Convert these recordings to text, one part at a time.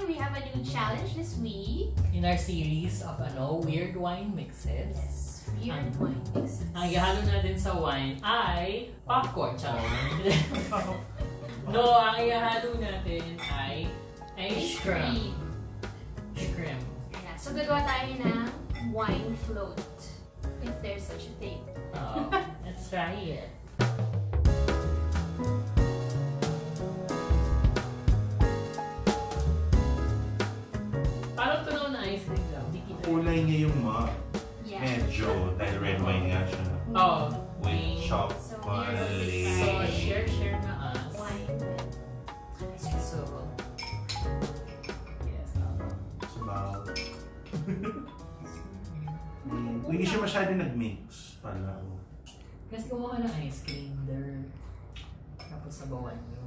we have a new challenge this week. In our series of weird wine mixes. Yes, weird wine mixes. Ang ihalo natin sa wine ay popcorn. No, ang ihalo natin ay ice cream. Shrimp. Yeah, so gagawa tayo ng wine float. If there's such a thing. Oh, let's try it. Parang tunaw na ice cream lang. Kulay niya yung Yeah. medyo, dahil red wine nga siya. Oh, With chocolate. So, share na us. Wine with ice cream. So, yes. Sabaw. Hindi siya masyado nag-mix pala. Kasi kumuha ng ice cream there. Tapos sabawan nyo.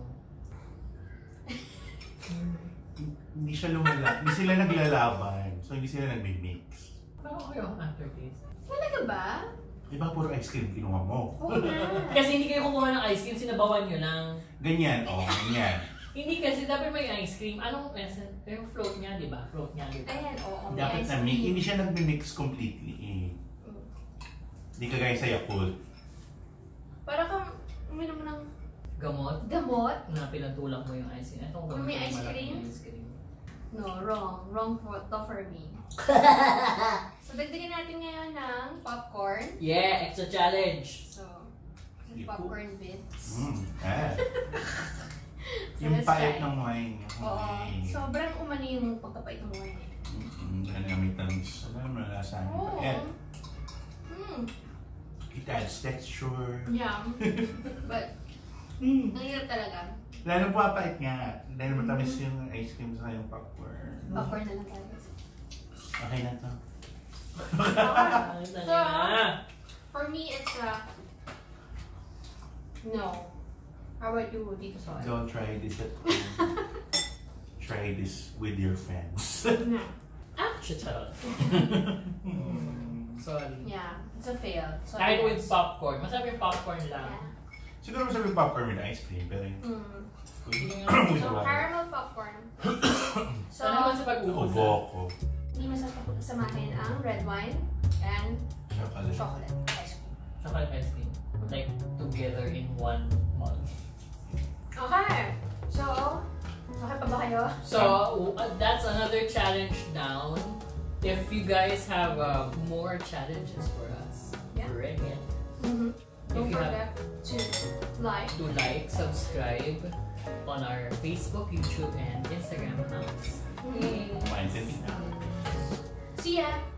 Hindi siya hindi sila naglalaban. So, hindi sila nag-mix. Parang okay yung aftertaste. Talaga ba? Diba puro ice cream kinuha mo? Oo na. Kasi hindi kayo kumuha ng ice cream, sinabawan nyo lang. Ganyan, ganyan. Hindi kasi dapat may ice cream. Anong essence? Yung float niya, di ba? Float niya, di ba? Ayan, oo. Dapat na mix. Hindi siya nag-mix completely. Hindi kagaya sa Yakult. Para kang uminom ng Gamot? gamot. Na pinatulak mo yung ice cream. Itong Kung may gamot, ice malaking cream? ice cream. No, wrong. Wrong for me. So, dagdagan natin ngayon ng popcorn. Yeah, extra challenge. So, popcorn bits. So, Yung let's pait try. ng wine. Oo. Sobrang umano yung pagkapait ng wine eh. Gamit ng malasahan yung Oo. pait. Mm. It adds texture. Yeah. But, ang hirap talaga. Lalo papait nga. Dahil matamis yung ice cream sa yung popcorn. Popcorn na lang tayo. Okay na to. So, for me, it's no. How about you, Tito Saul? Don't try this at home. Try this with your friends. No. Charot. Sorry. Yeah, it's a fail. So, Kahit with popcorn. Masarap yung popcorn lang. Yeah. Siguro masarap yung popcorn with ice cream, pero yung with So, wine. caramel popcorn. So, Sana naman sa pag-uusap. Ubo ko. hindi masarap samahin ang red wine and Chocolate. chocolate ice cream. Chocolate ice cream. Like, together in one month. Okay. So, okay pa ba kayo? So, that's another challenge down. If you guys have more challenges for us, Yeah. bring it. Don't If you forget to like. To like, subscribe on our Facebook, YouTube, and Instagram accounts. Maintindihan. See ya!